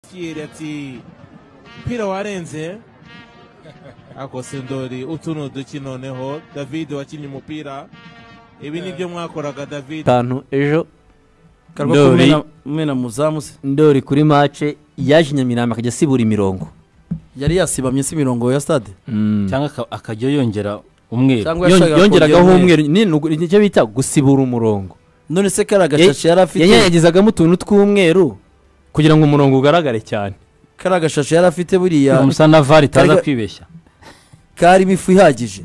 Thierry ati mpira warenze ako Sendori utuno dukinoneho David wakinye umupira ibi nibyo mwakoraga David tantu ejo mena muzamu Ndori kuri match yaje Nyamirambo akajya sibura imirongo yari yasibamye si mirongo ya stade cyangwa akajya yongera umweru yongeragaho umweru nicyo bita gusibura umurongo none se karagashashe yari afite yanyagizagamo utuntu tw'umweru kugira ngo umurongo ugaragare cyane karagashashe yari afite buriya musa na vari taza kwibeshya kari bifu ihagije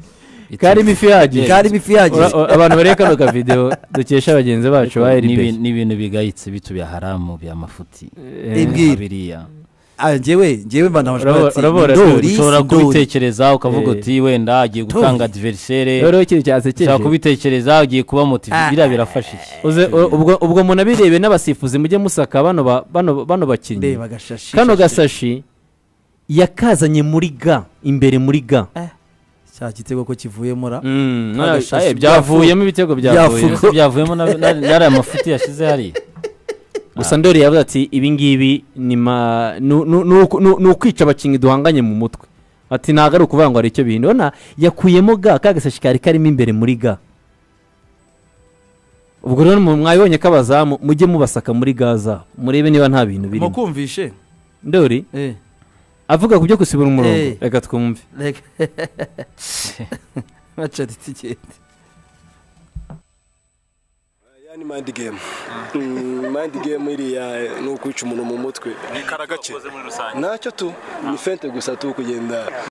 abantu bareka no ka video dukesha abagenzi bacu ba RB ni ibintu bigayitse bitubiya haramu bya mafuti biriya njyewe ushobora kubitekereza ukavuga uti wenda agiye gutanga adversaire rero ikiri cyasekeje ushobora kubitekereza agiye kuba motive birafasha iki ubwo muntu abirebe n'abasifuzi mujye musaka bano bakinyi kano gasashi yakazanye muri ga imbere muri ga cya gitego ko kivuyemo ra byavuyemo ibitego byavuyemo nari amafuti yashize hari gusa Ndori yavuze ati ibi ngibi ni ukwica abakinyi duhanganye mu mutwe ati ntago ari ukuvuga ngo ari icyo bintu ona yakuyemo ga kagasashi kari karimo imbere muri ga ubwo rero mwabibonye ko abazamu mujye mubasaka muri gaza murebe niba nta bintu birimo mukumvishe Ndori avuga ku byo gusibura umurongo reka twumve macari tikete yani mind game iriya no kwica umuntu mu mutwe ni karagace ntacyo tu ni fente gusa tu kugenda